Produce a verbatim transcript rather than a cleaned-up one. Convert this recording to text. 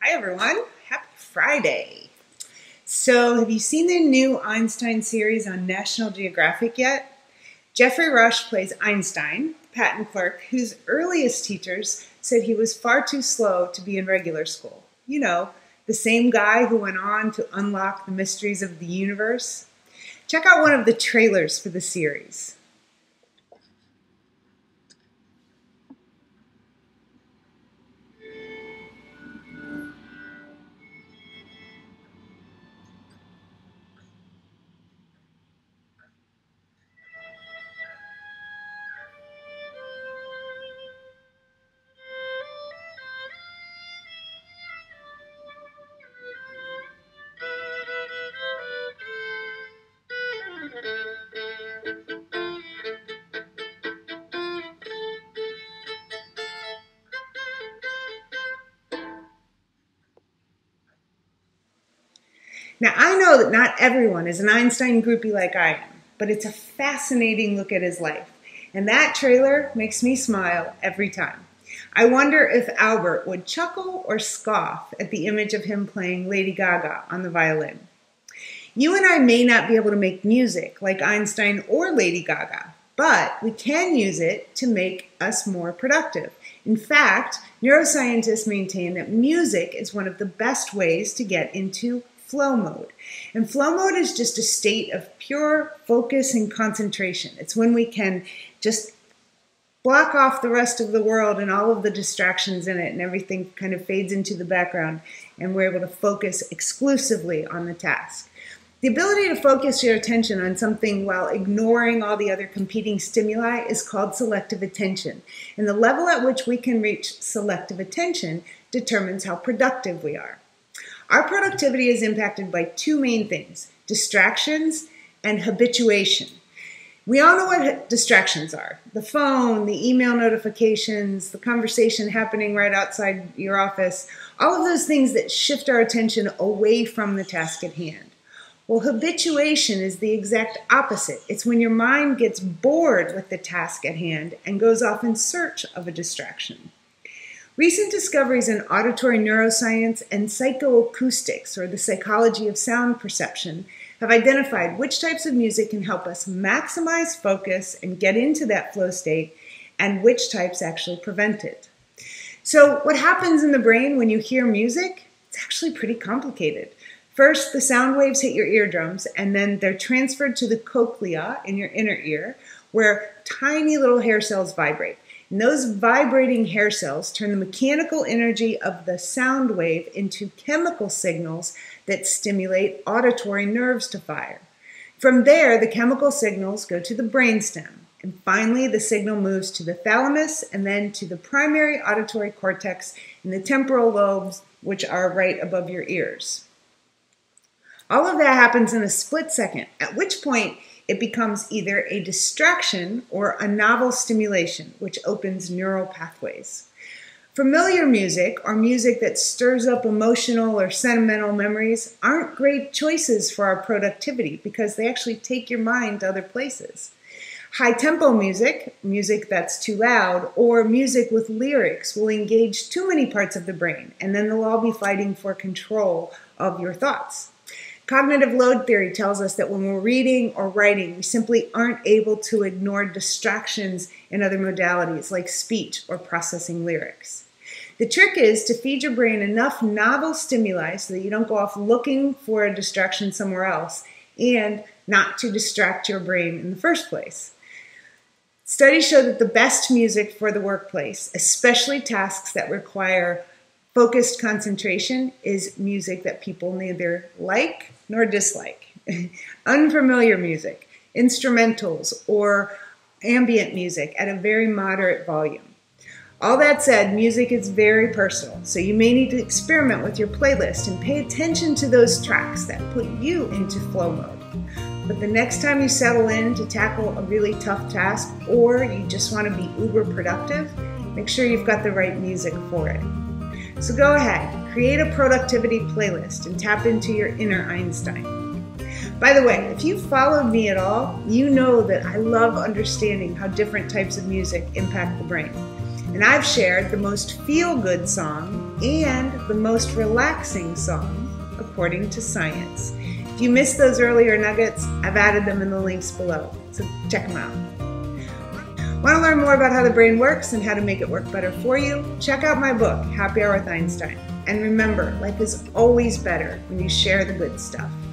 Hi everyone, happy Friday. So have you seen the new Einstein series on National Geographic yet? Jeffrey Rush plays Einstein, the patent clerk, whose earliest teachers said he was far too slow to be in regular school. You know, the same guy who went on to unlock the mysteries of the universe. Check out one of the trailers for the series. Now, I know that not everyone is an Einstein groupie like I am, but it's a fascinating look at his life. And that trailer makes me smile every time. I wonder if Albert would chuckle or scoff at the image of him playing Lady Gaga on the violin. You and I may not be able to make music like Einstein or Lady Gaga, but we can use it to make us more productive. In fact, neuroscientists maintain that music is one of the best ways to get into flow mode. And flow mode is just a state of pure focus and concentration. It's when we can just block off the rest of the world and all of the distractions in it, and everything kind of fades into the background, and we're able to focus exclusively on the task. The ability to focus your attention on something while ignoring all the other competing stimuli is called selective attention. And the level at which we can reach selective attention determines how productive we are. Our productivity is impacted by two main things: distractions and habituation. We all know what distractions are: the phone, the email notifications, the conversation happening right outside your office, all of those things that shift our attention away from the task at hand. Well, habituation is the exact opposite. It's when your mind gets bored with the task at hand and goes off in search of a distraction. Recent discoveries in auditory neuroscience and psychoacoustics, or the psychology of sound perception, have identified which types of music can help us maximize focus and get into that flow state, and which types actually prevent it. So what happens in the brain when you hear music? It's actually pretty complicated. First, the sound waves hit your eardrums, and then they're transferred to the cochlea in your inner ear, where tiny little hair cells vibrate. And those vibrating hair cells turn the mechanical energy of the sound wave into chemical signals that stimulate auditory nerves to fire. From there, the chemical signals go to the brainstem. And finally, the signal moves to the thalamus and then to the primary auditory cortex and the temporal lobes, which are right above your ears. All of that happens in a split second, at which point it becomes either a distraction or a novel stimulation, which opens neural pathways. Familiar music, or music that stirs up emotional or sentimental memories, aren't great choices for our productivity because they actually take your mind to other places. High-tempo music, music that's too loud, or music with lyrics will engage too many parts of the brain, and then they'll all be fighting for control of your thoughts. Cognitive load theory tells us that when we're reading or writing, we simply aren't able to ignore distractions in other modalities like speech or processing lyrics. The trick is to feed your brain enough novel stimuli so that you don't go off looking for a distraction somewhere else, and not to distract your brain in the first place. Studies show that the best music for the workplace, especially tasks that require focused concentration, is music that people neither like nor dislike. Unfamiliar music, instrumentals, or ambient music at a very moderate volume. All that said, music is very personal, so you may need to experiment with your playlist and pay attention to those tracks that put you into flow mode. But the next time you settle in to tackle a really tough task, or you just want to be uber productive, make sure you've got the right music for it. So go ahead, create a productivity playlist and tap into your inner Einstein. By the way, if you've followed me at all, you know that I love understanding how different types of music impact the brain. And I've shared the most feel-good song and the most relaxing song, according to science. If you missed those earlier nuggets, I've added them in the links below, so check them out. Want to learn more about how the brain works and how to make it work better for you? Check out my book, Happy Hour with Einstein. And remember, life is always better when you share the good stuff.